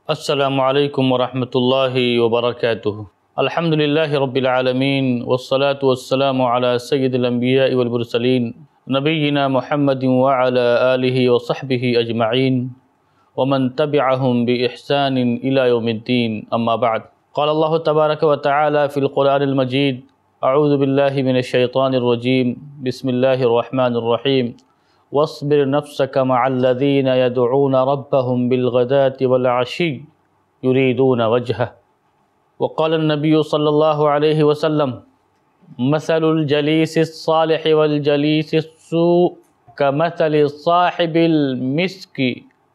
السلام علیکم ورحمۃ اللہ وبرکاتہ۔ الحمدللہ رب العالمین والصلاة والسلام علی سید الانبیاء والمرسلین نبینا محمد وعلی آلہ وصحبہ اجمعین ومن تبعہم بإحسان الی یوم الدین، اما بعد۔ قال اللہ تبارک وتعالی فی القرآن المجید: اعوذ باللہ من الشیطان الرجیم، بسم اللہ الرحمن الرحیم، واصبر نفسك مع الذين يدعون ربهم بالغداة والعشي يريدون وجهه۔ وقال النبي صلى الله عليه وسلم: مثل الجليس الصالح والجليس السوء كمثل صاحب المسك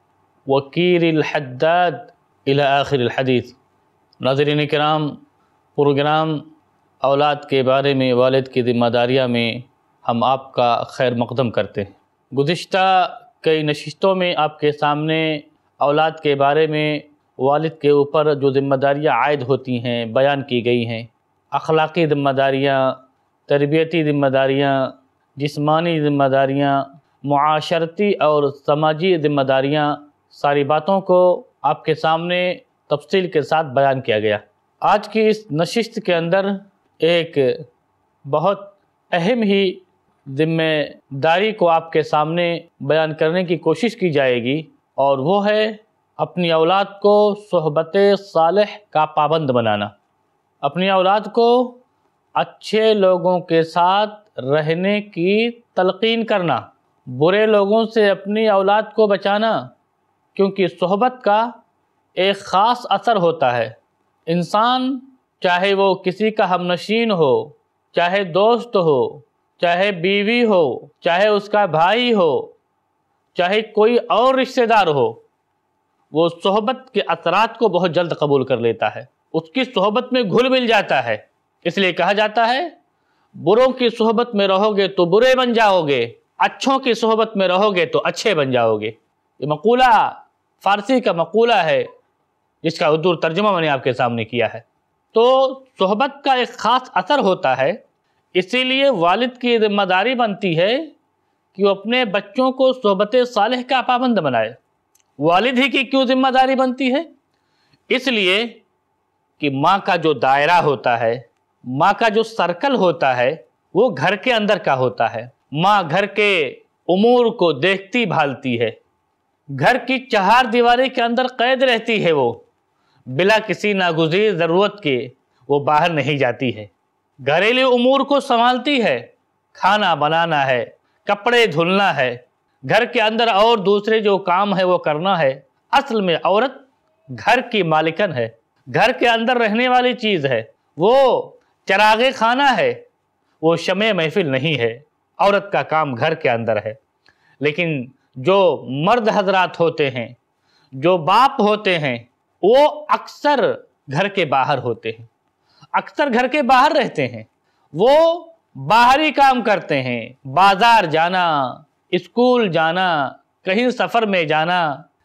وكير الحداد إلى آخر الحديث۔ ناظرین کرام، پروگرام اولاد کے بارے میں، والد کی ذمہ داریاں میں ہم آپ کا خیر مقدم کرتے ہیں۔ گزشتہ کئی نشستوں میں آپ کے سامنے اولاد کے بارے میں والد کے اوپر جو ذمہ داریاں عائد ہوتی ہیں بیان کی گئی ہیں۔ اخلاقی ذمہ داریاں، تربیتی ذمہ داریاں، جسمانی ذمہ داریاں، معاشرتی اور سماجی ذمہ داریاں، ساری باتوں کو آپ کے سامنے تفصیل کے ساتھ بیان کیا گیا۔ آج کی اس نشست کے اندر ایک بہت اہم ہی ذمہ داری کو آپ کے سامنے بیان کرنے کی کوشش کی جائے گی، اور وہ ہے اپنی اولاد کو صحبت صالح کا پابند بنانا، اپنی اولاد کو اچھے لوگوں کے ساتھ رہنے کی تلقین کرنا، برے لوگوں سے اپنی اولاد کو بچانا، کیونکہ صحبت کا ایک خاص اثر ہوتا ہے۔ انسان چاہے وہ کسی کا ہم نشین ہو، چاہے دوست ہو، چاہے بیوی ہو، چاہے اس کا بھائی ہو، چاہے کوئی اور رشتہ دار ہو، وہ صحبت کے اثرات کو بہت جلد قبول کر لیتا ہے، اس کی صحبت میں گھل مل جاتا ہے۔ اس لیے کہا جاتا ہے بروں کی صحبت میں رہو گے تو برے بن جاؤ گے، اچھوں کی صحبت میں رہو گے تو اچھے بن جاؤ گے۔ یہ مقولہ فارسی کا مقولہ ہے جس کا اردو ترجمہ میں نے آپ کے سامنے کیا ہے۔ تو صحبت کا ایک خاص اثر ہوتا ہے، اسی لیے والد کی ذمہ داری بنتی ہے کہ وہ اپنے بچوں کو صحبت صالح کا پابند بنائے۔ والد ہی کی کیوں ذمہ داری بنتی ہے؟ اس لیے کہ ماں کا جو دائرہ ہوتا ہے، ماں کا جو سرکل ہوتا ہے، وہ گھر کے اندر کا ہوتا ہے۔ ماں گھر کے امور کو دیکھتی بھالتی ہے، گھر کی چہار دیواری کے اندر قید رہتی ہے، وہ بلا کسی ناگزیر ضرورت کے وہ باہر نہیں جاتی ہے، گھریلو امور کو سنبھالتی ہے، کھانا بنانا ہے، کپڑے دھلنا ہے، گھر کے اندر اور دوسرے جو کام ہے وہ کرنا ہے۔ اصل میں عورت گھر کی مالکن ہے، گھر کے اندر رہنے والی چیز ہے، وہ چراغ خانہ ہے، وہ شمع محفل نہیں ہے۔ عورت کا کام گھر کے اندر ہے، لیکن جو مرد حضرات ہوتے ہیں، جو باپ ہوتے ہیں، وہ اکثر گھر کے باہر ہوتے ہیں، اکثر گھر کے باہر رہتے ہیں، وہ باہری کام کرتے ہیں، بازار جانا، اسکول جانا، کہیں سفر میں جانا،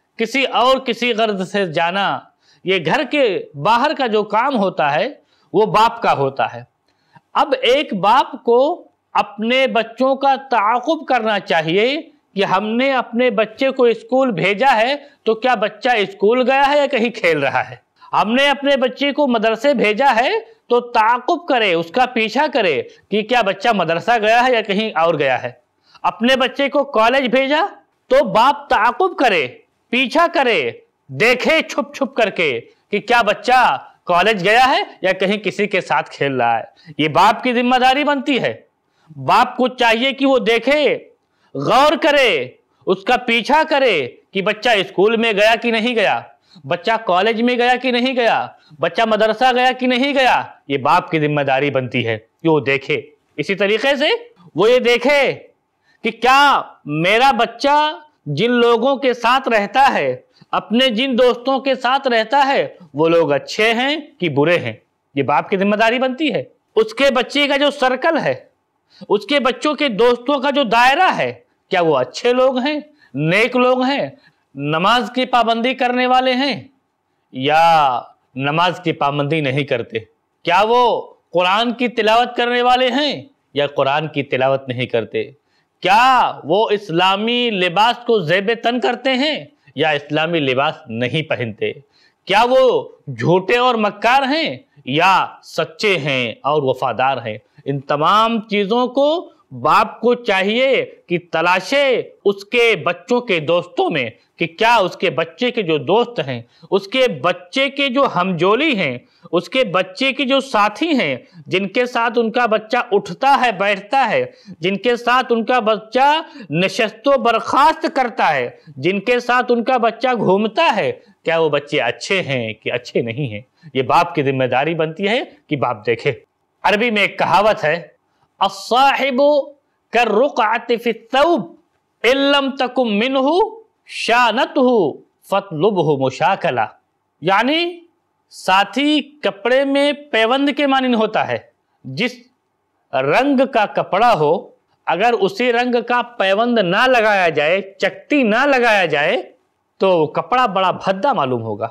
کسی غرض سے جانا، یہ گھر کے باہر کا جو کام ہوتا ہے وہ باپ کا ہوتا ہے۔ اب ایک باپ کو اپنے بچوں کا تعاقب کرنا چاہیے کہ ہم نے اپنے بچے کو اسکول بھیجا ہے تو کیا بچہ اسکول گیا ہے یا کہیں کھیل رہا ہے؟ ہم نے اپنے بچے کو مدرسے بھیجا ہے تو تعاقب کرے، اس کا پیچھا کرے کہ کیا بچہ مدرسہ گیا ہے یا کہیں اور گیا ہے۔ اپنے بچے کو کالج بھیجا تو باپ تعاقب کرے، پیچھا کرے، دیکھے چھپ چھپ کر کے کہ کیا بچہ کالج گیا ہے یا کہیں کسی کے ساتھ کھیل رہا ہے۔ یہ باپ کی ذمہ داری بنتی ہے۔ باپ کو چاہیے کہ وہ دیکھے، غور کرے، اس کا پیچھا کرے کہ بچہ اسکول میں گیا کہ نہیں گیا، بچہ کالج میں گیا کہ نہیں گیا، بچہ مدرسہ گیا کہ نہیں گیا۔ یہ باپ کی ذمہ داری بنتی ہے کہ وہ دیکھے۔ اسی طریقے سے وہ یہ دیکھے کہ کیا میرا بچہ جن لوگوں کے ساتھ رہتا ہے، اپنے جن دوستوں کے ساتھ رہتا ہے، وہ لوگ اچھے ہیں کہ برے ہیں۔ یہ باپ کی ذمہ داری بنتی ہے۔ اس کے بچے کا جو سرکل ہے، اس کے بچوں کے دوستوں کا جو دائرہ ہے، کیا وہ اچھے لوگ ہیں، نیک لوگ ہیں، نماز کی پابندی کرنے والے ہیں یا نماز کی پابندی نہیں کرتے؟ کیا وہ قرآن کی تلاوت کرنے والے ہیں یا قرآن کی تلاوت نہیں کرتے؟ کیا وہ اسلامی لباس کو زیب تن کرتے ہیں یا اسلامی لباس نہیں پہنتے؟ کیا وہ جھوٹے اور مکار ہیں یا سچے ہیں اور وفادار ہیں؟ ان تمام چیزوں کو باپ کو چاہیے کہ تلاشے اس کے بچوں کے دوستوں میں، کہ کیا اس کے بچے کے جو دوست ہیں، اس کے بچے کے جو ہمجولی ہیں، اس کے بچے کے جو ساتھی ہیں، جن کے ساتھ ان کا بچہ اٹھتا ہے بیٹھتا ہے، جن کے ساتھ ان کا بچہ نشست و برخاست کرتا ہے، جن کے ساتھ ان کا بچہ گھومتا ہے، کیا وہ بچے اچھے ہیں کہ اچھے نہیں ہیں؟ یہ باپ کی ذمہ داری بنتی ہے کہ باپ دیکھے۔ عربی میں ایک کہاوت ہے، الصاحب کالرقعۃ فی الثوب ان لم تکن منہ شانتہ فاطلبہ مشاکلا، یعنی ساتھی کپڑے میں پیوند کے مانند ہوتا ہے۔ جس رنگ کا کپڑا ہو، اگر اسی رنگ کا پیوند نہ لگایا جائے، چکتی نہ لگایا جائے، تو کپڑا بڑا بھدا معلوم ہوگا،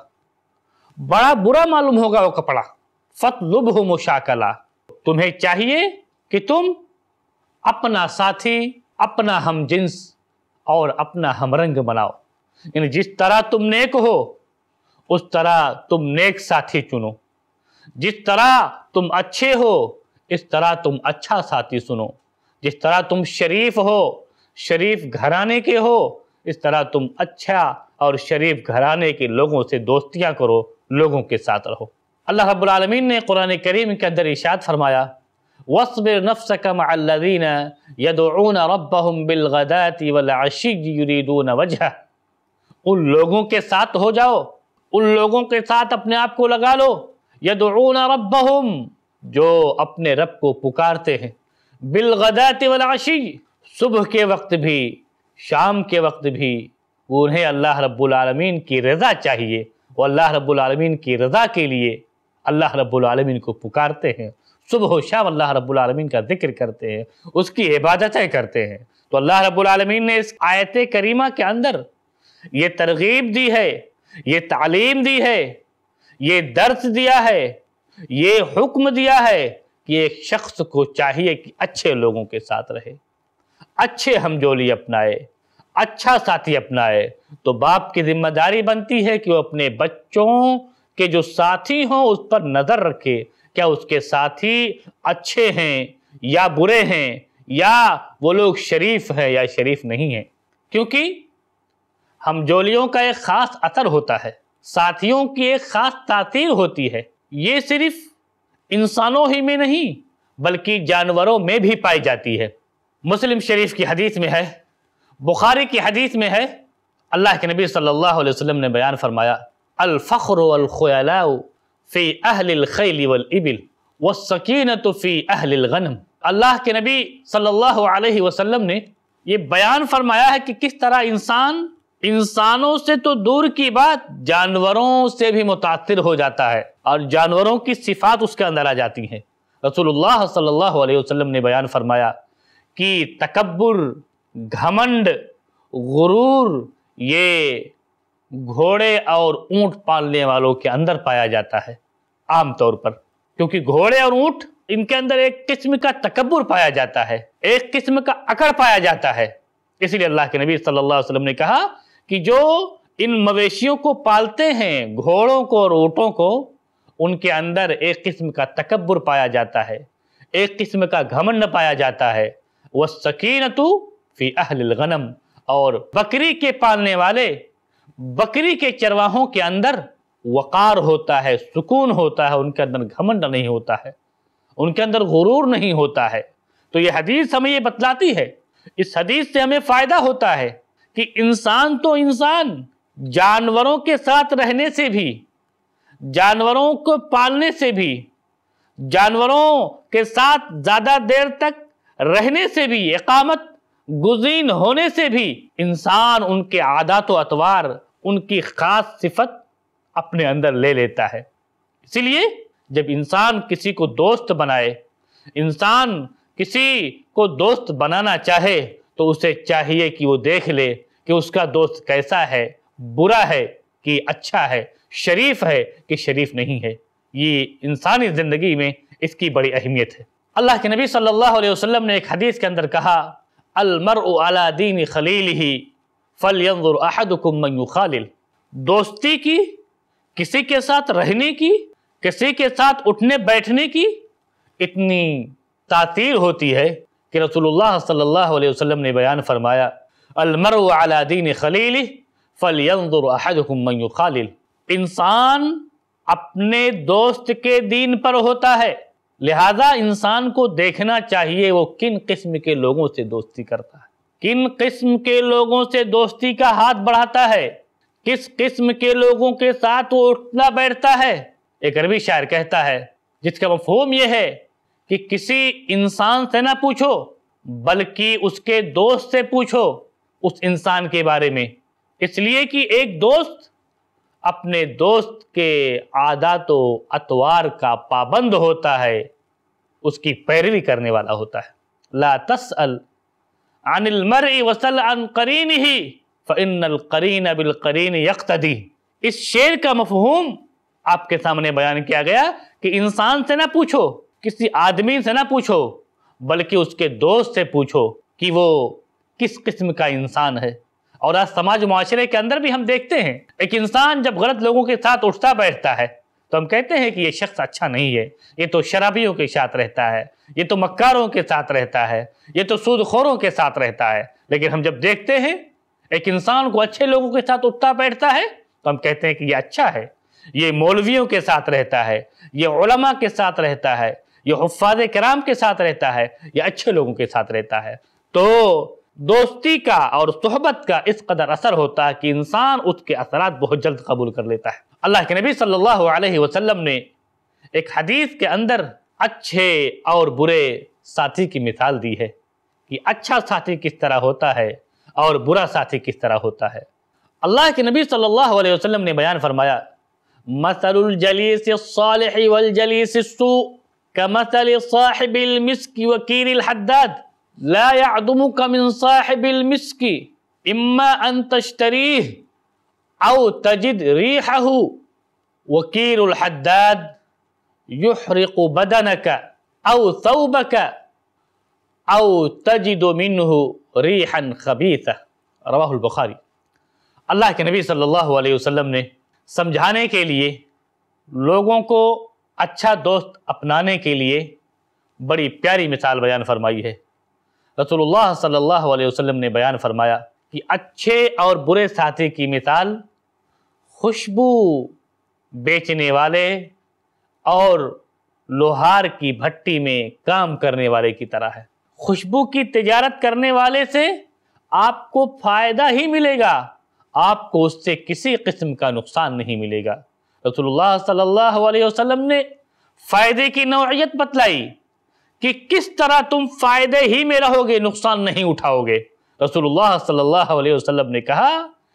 بڑا برا معلوم ہوگا وہ کپڑا۔ فاطلبہ مشاکلا، تمہیں چاہیے کہ تم اپنا ساتھی، اپنا ہم جنس اور اپنا ہم رنگ بناؤ، یعنی جس طرح تم نیک ہو اس طرح تم نیک ساتھی چنو، جس طرح تم اچھے ہو اس طرح تم اچھا ساتھی سنو، جس طرح تم شریف ہو، شریف گھرانے کے ہو، اس طرح تم اچھا اور شریف گھرانے کے لوگوں سے دوستیاں کرو، لوگوں کے ساتھ رہو۔ اللہ رب العالمین نے قرآن کریم کے اندر ارشاد فرمایا، وَاصْبِرْ نَفْسَكَ مَعَ الَّذِينَ يَدْعُونَ رَبَّهُمْ بِالْغَدَاةِ وَالْعَشِيِّ يُرِيدُونَ وَجْهَهُ، ان لوگوں کے ساتھ ہو جاؤ، ان لوگوں کے ساتھ اپنے آپ کو لگا لو، يَدْعُونَ رَبَّهُمْ، جو اپنے رب کو پکارتے ہیں، بِالْغَدَاةِ وَالْعَشِيِّ، صبح کے وقت بھی شام کے وقت بھی، وہ انہیں اللہ رب العالمین کی رضا چاہیے، وہ اللہ رب العالمین کی رضا کے لیے اللہ رب العالمین کو پکارتے ہیں، صبح و شام اللہ رب العالمین کا ذکر کرتے ہیں، اس کی عبادتیں کرتے ہیں۔ تو اللہ رب العالمین نے اس آیت کریمہ کے اندر یہ ترغیب دی ہے، یہ تعلیم دی ہے، یہ درس دیا ہے، یہ حکم دیا ہے کہ ایک شخص کو چاہیے کہ اچھے لوگوں کے ساتھ رہے، اچھے ہمجولی اپنائے، اچھا ساتھی اپنائے۔ تو باپ کی ذمہ داری بنتی ہے کہ وہ اپنے بچوں کے جو ساتھی ہوں اس پر نظر رکھے، کیا اس کے ساتھی اچھے ہیں یا برے ہیں، یا وہ لوگ شریف ہیں یا شریف نہیں ہیں۔ کیونکہ ہمجولیوں کا ایک خاص اثر ہوتا ہے، ساتھیوں کی ایک خاص تاثیر ہوتی ہے، یہ صرف انسانوں ہی میں نہیں بلکہ جانوروں میں بھی پائی جاتی ہے۔ مسلم شریف کی حدیث میں ہے، بخاری کی حدیث میں ہے، اللہ کے نبی صلی اللہ علیہ وسلم نے بیان فرمایا، الفخر والخیلاء فی اہل الخیل والابل والسکینۃ فی اہل الغنم۔ اللہ کے نبی صلی اللہ علیہ وسلم نے یہ بیان فرمایا ہے کہ کس طرح انسانوں سے تو دور کی بات جانوروں سے بھی متاثر ہو جاتا ہے، اور جانوروں کی صفات اس کے اندر آ جاتی ہیں۔ رسول اللہ صلی اللہ علیہ وسلم نے بیان فرمایا کہ تکبر، گھمنڈ، غرور یہ گھوڑے اور اونٹ پالنے والوں کے اندر پایا جاتا ہے عام طور پر، کیونکہ گھوڑے اور اونٹ ان کے اندر ایک قسم کا تکبر پایا جاتا ہے، ایک قسم کا اکڑ پایا جاتا ہے۔ اس لیے اللہ کے نبی صلی اللہ علیہ وسلم نے کہا کہ جو ان مویشیوں کو پالتے ہیں، گھوڑوں کو اور اونٹوں کو، ان کے اندر ایک قسم کا تکبر پایا جاتا ہے، ایک قسم کا گھمنڈ پایا جاتا ہے۔ وَالسَّكِينَةُ فِي أَهْلِ الْغَنَمِ، اور بکری کے پالنے والے، بکری کے چرواہوں کے اندر وقار ہوتا ہے، سکون ہوتا ہے، ان کے اندر گھمنڈ نہیں ہوتا ہے، ان کے اندر غرور نہیں ہوتا ہے۔ تو یہ حدیث ہمیں یہ بتلاتی ہے، اس حدیث سے ہمیں فائدہ ہوتا ہے کہ انسان تو انسان، جانوروں کے ساتھ رہنے سے بھی، جانوروں کو پالنے سے بھی، جانوروں کے ساتھ زیادہ دیر تک رہنے سے بھی، اقامت گزین ہونے سے بھی، انسان ان کے عادات و اطوار، ان کی خاص صفت اپنے اندر لے لیتا ہے۔ اسی لیے جب انسان کسی کو دوست بنائے، انسان کسی کو دوست بنانا چاہے، تو اسے چاہیے کہ وہ دیکھ لے کہ اس کا دوست کیسا ہے، برا ہے کہ اچھا ہے، شریف ہے کہ شریف نہیں ہے۔ یہ انسانی زندگی میں اس کی بڑی اہمیت ہے۔ اللہ کے نبی صلی اللہ علیہ وسلم نے ایک حدیث کے اندر کہا، المرء علی دین خلیلہ فلینظر احدکم من یخالل، دوستی کی किसी के साथ रहने की, किसी के साथ उठने बैठने की इतनी तासीर होती है कि रसूलुल्लाह सल्लल्लाहु अलैहि वसल्लम ने बयान फरमाया, अलमरउ अला दीन खलीलिह फलयंजुर अहदुकुम मन युखालिल। इंसान अपने दोस्त के दीन पर होता है, लिहाजा इंसान को देखना चाहिए वो किन किस्म के लोगों से दोस्ती करता है, किन किस्म के लोगों से दोस्ती का हाथ बढ़ाता है, किस किस्म के लोगों के साथ वो उठना बैठता है। एक अरबी शायर कहता है जिसका मफहूम यह है कि किसी इंसान से ना पूछो बल्कि उसके दोस्त से पूछो उस इंसान के बारे में, इसलिए कि एक दोस्त अपने दोस्त के आदातो अतवार का पाबंद होता है, उसकी पैरवी करने वाला होता है। ला तसअल अनिल मर्इ वसल अन करीनिही फ़इन्नल करीन बिल करीन यक्तदी। इस शेर का मफहूम आपके सामने बयान किया गया कि इंसान से ना पूछो, किसी आदमी से ना पूछो, बल्कि उसके दोस्त से पूछो कि वो किस किस्म का इंसान है। और आज समाज मुआशरे के अंदर भी हम देखते हैं, एक इंसान जब गलत लोगों के साथ उठता बैठता है तो हम कहते हैं कि ये शख्स अच्छा नहीं है, ये तो शराबियों के साथ रहता है, ये तो मक्कारों के साथ रहता है, ये तो सूदखोरों के साथ रहता है। लेकिन हम जब देखते हैं एक इंसान को अच्छे लोगों के साथ उठता बैठता है तो हम कहते हैं कि ये अच्छा है, ये मौलवियों के साथ रहता है, ये उलमा के साथ रहता है, ये हुफ्फाज़े किराम के साथ रहता है, ये अच्छे लोगों के साथ रहता है। तो दोस्ती का और सोहबत का इस कदर असर होता है कि इंसान उसके असरात बहुत जल्द कबूल कर लेता है। अल्लाह के नबी सल्लल्लाहु अलैहि वसल्लम ने एक हदीस के अंदर अच्छे और बुरे साथी की मिसाल दी है कि अच्छा साथी किस तरह होता है और बुरा साथी किस तरह होता है। अल्लाह के नबी सल्लल्लाहु अलैहि वसल्लम ने बयान फरमाया, मसलुल जलीस सालिह वल जलीस सू कमसल साहिबिल मिस्क वकीरिल हद्दाद ला यअदुमुका मिन साहिबिल मिस्क इम्मा अन तश्तरीह औ तजिद रीहहु वकीरुल हद्दाद युहरिकु बदनका औ थौबका औ तजिदु मिन्हु रीहन खबीसा। रवाहुल बुखारी। अल्लाह के नबी सल्लल्लाहु अलैहि वसल्लम ने समझाने के लिए, लोगों को अच्छा दोस्त अपनाने के लिए बड़ी प्यारी मिसाल बयान फरमाई है। रसूलुल्लाह सल्लल्लाहु अलैहि वसल्लम ने बयान फरमाया कि अच्छे और बुरे साथी की मिसाल खुशबू बेचने वाले और लोहार की भट्टी में काम करने वाले की तरह है। खुशबू की तिजारत करने वाले से आपको फायदा ही मिलेगा, आपको उससे किसी किस्म का नुकसान नहीं मिलेगा। रसूलुल्लाह सल्लल्लाहु अलैहि वसल्लम ने फायदे की नौइयत बतलाई कि किस तरह तुम फायदे ही में रहोगे, नुकसान नहीं उठाओगे। रसूलुल्लाह सल्लल्लाहु अलैहि वसल्लम ने कहा,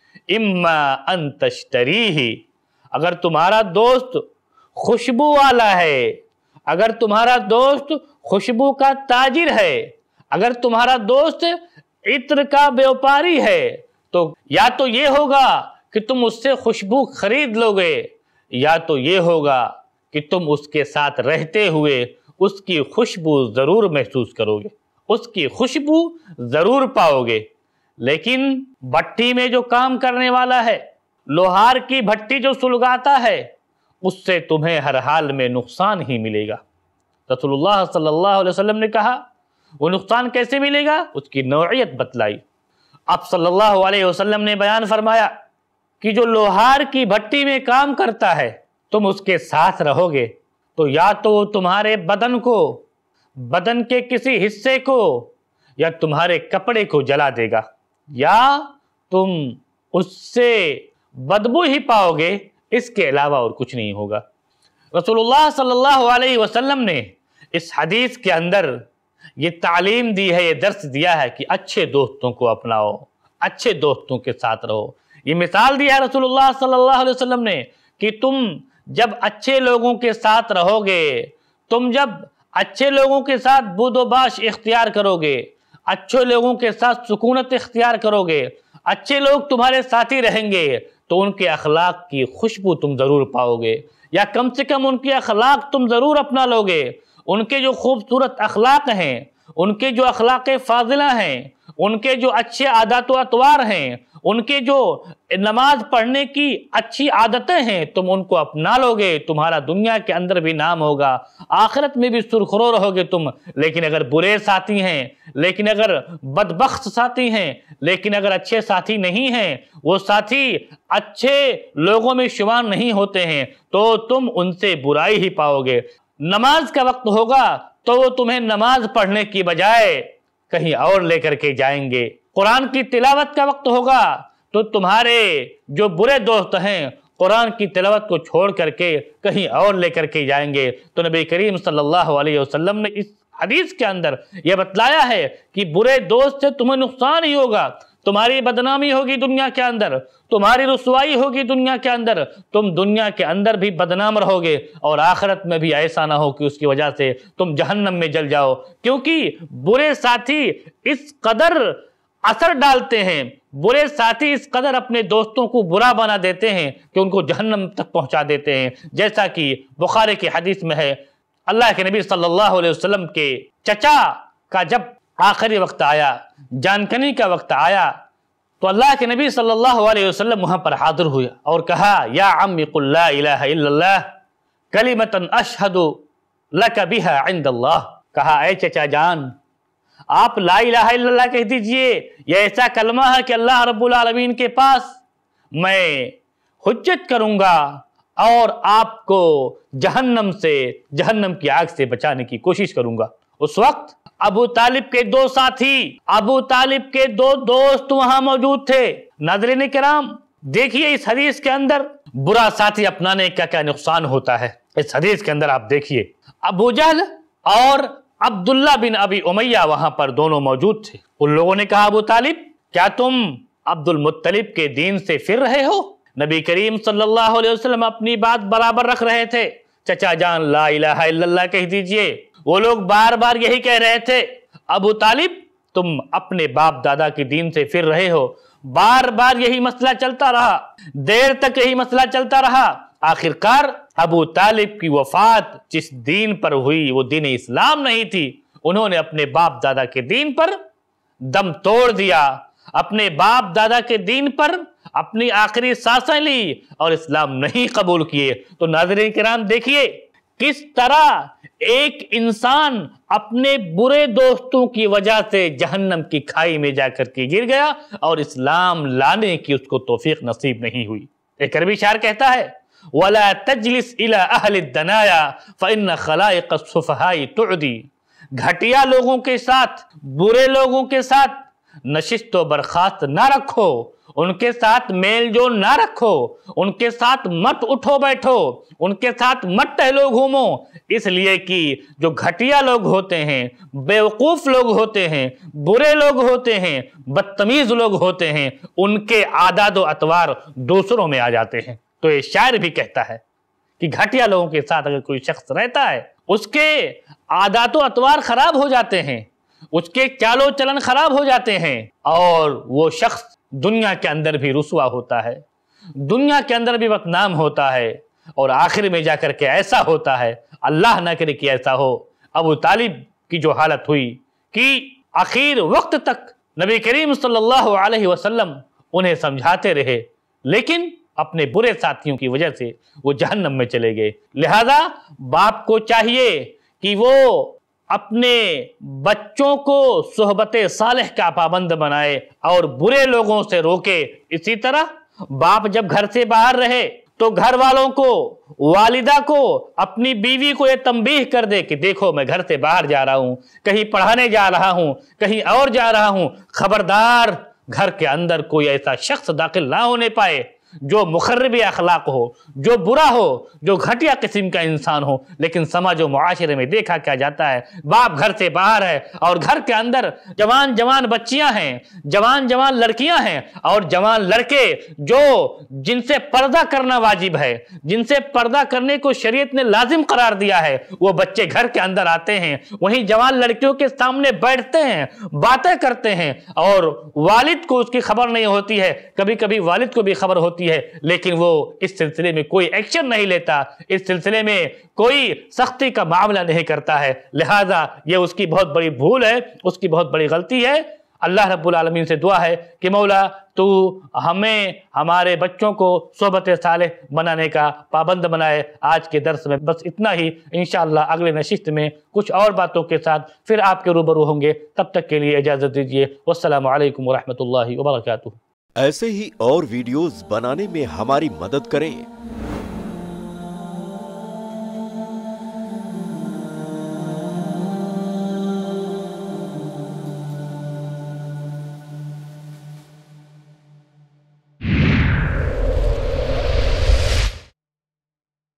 इम्मा अन तश्तरीही, अगर तुम्हारा दोस्त खुशबू वाला है, अगर तुम्हारा दोस्त खुशबू का ताजिर है, अगर तुम्हारा दोस्त इत्र का व्यापारी है, तो या तो ये होगा कि तुम उससे खुशबू खरीद लोगे, या तो ये होगा कि तुम उसके साथ रहते हुए उसकी खुशबू ज़रूर महसूस करोगे, उसकी खुशबू ज़रूर पाओगे। लेकिन भट्टी में जो काम करने वाला है, लोहार की भट्टी जो सुलगाता है, उससे तुम्हें हर हाल में नुकसान ही मिलेगा। रसूलुल्लाह सल्लल्लाहु अलैहि वसल्लम ने कहा, वो नुकसान कैसे मिलेगा, उसकी नौइयत बतलाई। आप सल्लल्लाहु अलैहि वसल्लम ने बयान फरमाया कि जो लोहार की भट्टी में काम करता है, तुम उसके साथ रहोगे तो या तो वो तुम्हारे बदन को, बदन के किसी हिस्से को या तुम्हारे कपड़े को जला देगा, या तुम उससे बदबू ही पाओगे, इसके अलावा और कुछ नहीं होगा। रसूलुल्लाह सल्लल्लाहु अलैहि वसल्लम ने इस हदीस के अंदर ये तालीम दी है, ये दर्स दिया है कि अच्छे दोस्तों को अपनाओ, अच्छे दोस्तों के साथ रहो। ये मिसाल दिया है रसूलुल्लाह सल्लल्लाहु अलैहि वसल्लम ने कि तुम जब अच्छे लोगों के साथ रहोगे, तुम जब अच्छे लोगों के साथ बुदोबाश इख्तियार करोगे, अच्छे लोगों के साथ सुकूनत इख्तियार करोगे, अच्छे लोग तुम्हारे साथी रहेंगे, तो उनके अखलाक की खुशबू तुम ज़रूर पाओगे, या कम से कम उनके अखलाक तुम ज़रूर अपना लोगे। उनके जो खूबसूरत अखलाक हैं, उनके जो अखलाक फाजिला हैं, ان کے جو اچھے عادات و اطوار ہیں، ان کے جو نماز پڑھنے کی اچھی عادتیں ہیں، تم ان کو اپنا لو گے، تمہارا دنیا کے اندر بھی نام ہوگا، آخرت میں بھی سرخرو رہو گے تم۔ لیکن اگر برے ساتھی ہیں، لیکن اگر بدبخت ساتھی ہیں، لیکن اگر اچھے ساتھی نہیں ہیں، وہ ساتھی اچھے لوگوں میں شمار نہیں ہوتے ہیں، تو تم ان سے برائی ہی پاؤ گے۔ نماز کا وقت ہوگا تو وہ تمہیں نماز پڑھنے کی بجائے کہیں اور لے کر کے جائیں گے۔ قرآن کی تلاوت کا وقت ہوگا تو تمہارے جو برے دوست ہیں قرآن کی تلاوت کو چھوڑ کر کے کہیں اور لے کر کے جائیں گے۔ تو نبی کریم صلی اللہ علیہ وسلم نے اس حدیث کے اندر یہ بتلایا ہے کہ برے دوست سے تمہیں نقصان ہی ہوگا، تمہاری بدنامی ہوگی دنیا کے اندر، تمہاری رسوائی ہوگی دنیا کے اندر، تم دنیا کے اندر بھی بدنام رہو گے، اور آخرت میں بھی ایسا نہ ہو کہ اس کی وجہ سے تم جہنم میں جل جاؤ۔ کیونکہ برے ساتھی اس قدر اثر ڈالتے ہیں، برے ساتھی اس قدر اپنے دوستوں کو برا بنا دیتے ہیں کہ ان کو جہنم تک پہنچا دیتے ہیں۔ جیسا کہ بخاری کی حدیث میں ہے، اللہ کے نبی صلی اللہ علیہ وسلم کے چچا کا جب آخری وقت آیا، جانکنی کا وقت آیا، تو اللہ کے نبی صلی اللہ علیہ وسلم وہاں پر حاضر ہوئے اور کہا، یا عمی قل لا الہ الا اللہ کلمۃ اشہد لک بہا عند اللہ۔ کہا، اے چچا جان، آپ لا الہ الا اللہ کہہ دیجئے، یہ ایسا کلمہ ہے کہ اللہ رب العالمین کے پاس میں حجت کروں گا اور آپ کو جہنم کی آگ سے بچانے کی کوشش کروں گا۔ اس وقت ابو طالب کے دو ساتھی، ابو طالب کے دو دوست وہاں موجود تھے۔ ناظرین کرام، دیکھیے اس حدیث کے اندر برا ساتھی اپنانے کا کیا نقصان ہوتا ہے۔ اس حدیث کے اندر آپ دیکھیے، ابو جہل اور عبداللہ بن ابی امیہ وہاں پر دونوں موجود تھے۔ ان لوگوں نے کہا، ابو طالب، کیا تم عبد المطلب کے دین سے پھر رہے ہو؟ نبی کریم صلی اللہ علیہ وسلم اپنی بات برابر رکھ رہے تھے، چچا جان لا الہ الا اللہ کہہ دیجئے۔ وہ لوگ بار بار یہی کہہ رہے تھے، ابو طالب تم اپنے باپ دادا کے دین سے پھر رہے ہو۔ بار بار یہی مسئلہ چلتا رہا، دیر تک یہی مسئلہ چلتا رہا۔ آخرکار ابو طالب کی وفات جس دین پر ہوئی وہ دین اسلام نہیں تھی۔ انہوں نے اپنے باپ دادا کے دین پر دم توڑ دیا، اپنے باپ دادا کے دین پر اپنی آخری سانسیں لی اور اسلام نہیں قبول کیے۔ تو ناظرین کرام دیکھیے کس طرح ایک انسان اپنے برے دوستوں کی وجہ سے جہنم کی کھائی میں جا کر کے گر گیا اور اسلام لانے کی اس کو توفیق نصیب نہیں ہوئی۔ ایک عربی شاعر کہتا ہے، وَلَا تَجْلِسْ إِلَىٰ أَهْلِ الدَّنَايَا فَإِنَّ خَلَائِقَ السُّفَهَاءِ تُعْدِي۔ گھٹیا لوگوں کے ساتھ، برے لوگوں کے ساتھ نشست و برخاست نہ رکھو، ان کے ساتھ میل جول نہ رکھو، ان کے ساتھ مت اٹھو بیٹھو، ان کے ساتھ مت ٹہلو گھومو، اس لیے کہ جو گھٹیا لوگ ہوتے ہیں، بیوقوف لوگ ہوتے ہیں، برے لوگ ہوتے ہیں، بدتمیز لوگ ہوتے ہیں، ان کے عادات و اطوار دوسروں میں آ جاتے ہیں۔ تو یہ شاعر بھی کہتا ہے کہ گھٹیا لوگوں کے ساتھ اگر کوئی شخص رہتا ہے، اس کے عادات و اطوار خراب ہو جاتے ہیں، اس کے چال و چلن خراب ہو جاتے ہیں، اور وہ شخص دنیا کے اندر بھی رسوا ہوتا ہے، دنیا کے اندر بھی بدنام ہوتا ہے، اور آخر میں جا کر کے ایسا ہوتا ہے، اللہ نہ کرے کہ ایسا ہو۔ ابو طالب کی جو حالت ہوئی کہ آخر وقت تک نبی کریم صلی اللہ علیہ وسلم انہیں سمجھاتے رہے، لیکن اپنے برے ساتھیوں کی وجہ سے وہ جہنم میں چلے گئے۔ لہذا باپ کو چاہیے کہ وہ اپنے بچوں کو صحبت صالح کا پابند بنائے اور برے لوگوں سے روکے۔ اسی طرح باپ جب گھر سے باہر رہے تو گھر والوں کو، والدہ کو، اپنی بیوی کو یہ تنبیہ کر دے کہ دیکھو میں گھر سے باہر جا رہا ہوں، کہیں پڑھانے جا رہا ہوں، کہیں اور جا رہا ہوں، خبردار گھر کے اندر کوئی ایسا شخص داخل نہ ہونے پائے جو مخرب اخلاق ہو، جو برا ہو، جو گھٹیا قسم کا انسان ہو۔ لیکن سماج و معاشرے میں دیکھا کیا جاتا ہے، باپ گھر سے باہر ہے اور گھر کے اندر جوان جوان بچیاں ہیں، جوان جوان لڑکیاں ہیں اور جوان لڑکے جو جن سے پردہ کرنا واجب ہے، جن سے پردہ کرنے کو شریعت نے لازم قرار دیا ہے، وہ بچے گھر کے اندر آتے ہیں، وہیں جوان لڑکیوں کے سامنے بیٹھتے ہیں، باتیں کرتے ہیں، اور والد کو اس کی خبر نہیں ہوتی ہے، کبھی کبھی والد کو بھی خبر ہوتی ہے، لیکن وہ اس سلسلے میں کوئی ایکشن نہیں لیتا، اس سلسلے میں کوئی سختی کا معاملہ نہیں کرتا ہے۔ لہذا یہ اس کی بہت بڑی بھول ہے، اس کی بہت بڑی غلطی ہے۔ اللہ رب العالمین سے دعا ہے کہ مولا تو ہمیں ہمارے بچوں کو صحبت صالح بنانے کا پابند بنائے۔ آج کے درس میں بس اتنا ہی، انشاءاللہ اگلے نشست میں کچھ اور باتوں کے ساتھ پھر آپ کے روبرو ہوں گے۔ تب تک کے لیے اجازت دیجیے، والسلام علیکم ورحمۃ اللہ وبرکاتہ۔ ایسے ہی اور ویڈیوز بنانے میں ہماری مدد کریں۔